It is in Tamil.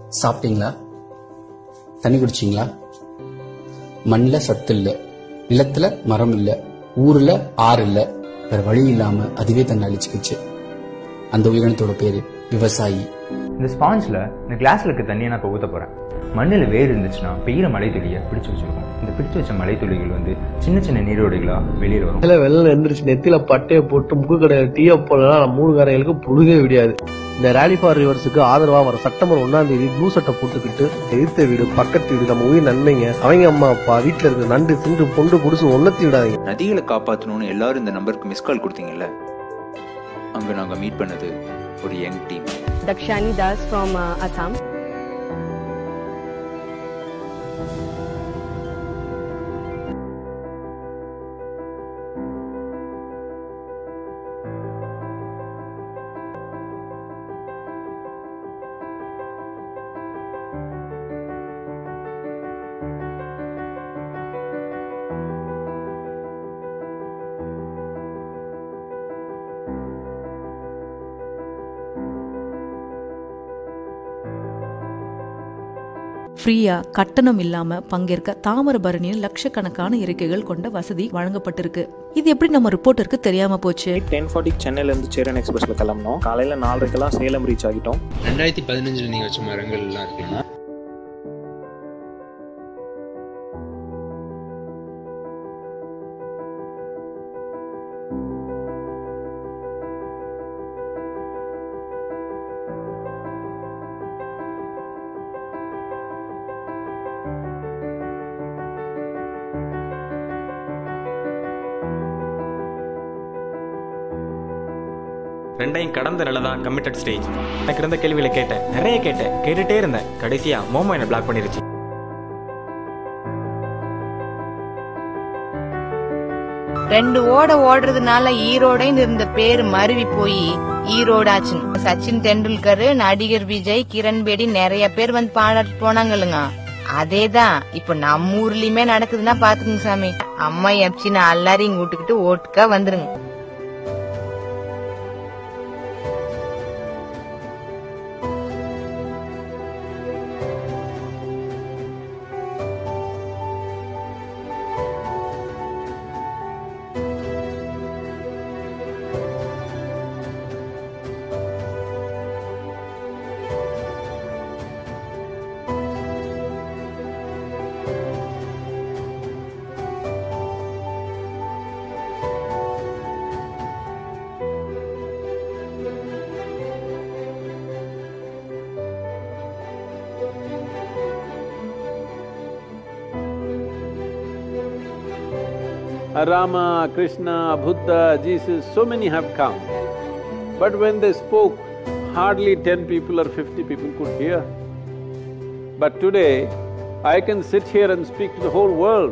சாப்பிட்டீங்களா? தண்ணி குடிச்சிங்களா? மண்ணில் சத்து இல்ல, நிலத்துல மரம் இல்ல, ஊர்ல ஆறு இல்ல, வேற வழி இல்லாம அதுவே தன்னை அழிச்சுக்கிச்சு. அந்த உயிரினத்தோட பேரு விவசாயி. இந்த ஸ்பாஞ்சில் இந்த கிளாஸில் இருக்க தண்ணியை நான் இப்போ ஊற்ற போகிறேன். மண்ணில் வேர் இருந்துச்சுன்னா பெய்கிற மழை துளியை பிடிச்சி வச்சுருக்கோம். இந்த பிடிச்சி வச்ச மழை துளிகள் சின்ன சின்ன நீரோடைகளாக வெளியில் வரும். வெள்ளம் எழுந்திரிச்சு நெத்தில பட்டையை போட்டு முக்கு கடையில் டீயை போடலாம். நம்ம 3 காரைகளுக்கு புழுகவே விடியாது. இந்த ரேலி ஃபார் ரிவர்ஸுக்கு ஆதரவா வர செப்டம்பர் 1ஆம் தேதி ப்ளூ சட்டை போட்டுக்கிட்டு எதிர்த்த வீடு, பக்கத்து வீடு, நம்ம உயிர் நன்மைங்க, அவங்க அம்மா அப்பா, வீட்டுல இருக்க நண்டு திண்டு பொண்டு குடிசு ஒன்னத்தி விடாதீங்க. நதிகளை காப்பாற்றணும்னு எல்லாரும் இந்த நம்பருக்கு மிஸ் கால் கொடுத்தீங்கல்ல, அங்க நாங்க மீட் பண்ணது ஒரு young team. Dakshani Das from Assam. ஃப்ரீயா கட்டணம் இல்லாம பங்கேற்க தாமிரபரணியில் லட்சக்கணக்கான இருக்கைகள் கொண்ட வசதி வழங்கப்பட்டிருக்கு. இது எப்படி நம்ம ரிப்போர்ட்டருக்கு தெரியாம போச்சு? 10:40 சென்னையில இருந்து சேரன் எக்ஸ்பிரஸ்ல கிளம்பணும். காலையில 4:30 சேலம் ரீச் ஆகிட்டோம். 2015 நீங்க வச்ச மரங்கள் எல்லாம் இருக்குன்னா ரெண்டையும் கடந்த நிலதான் கமிட்டட் ஸ்டேஜ். எனக்கு இருந்த கேள்வியில கேட்டேன், நிறைய கேட்டுட்டே இருந்தேன். கடைசியா மோமோ என்ன பிளாக் பண்ணிருச்சு. ரெண்டு ஓடுறதுனால ஈரோடைன்னு இருந்த பேரு மருவி போய் ஈரோடாச்சு. சச்சின் தெண்டுல்கர், நடிகர் விஜய், கிரண் பேடி நிறைய பேர் வந்து பாடிட்டு போனாங்களுங்க. அதேதான் இப்ப நம்ம ஊர்லயுமே நடக்குதுன்னா பாத்துக்குங்க சாமி. அம்மா எப்சின்னு எல்லாரையும் கூட்டுக்கிட்டு ஓட்டுக்கா வந்துருங்க. Rama, Krishna, Buddha, Jesus, so many have come. But when they spoke, hardly 10 people or 50 people could hear. But today, I can sit here and speak to the whole world.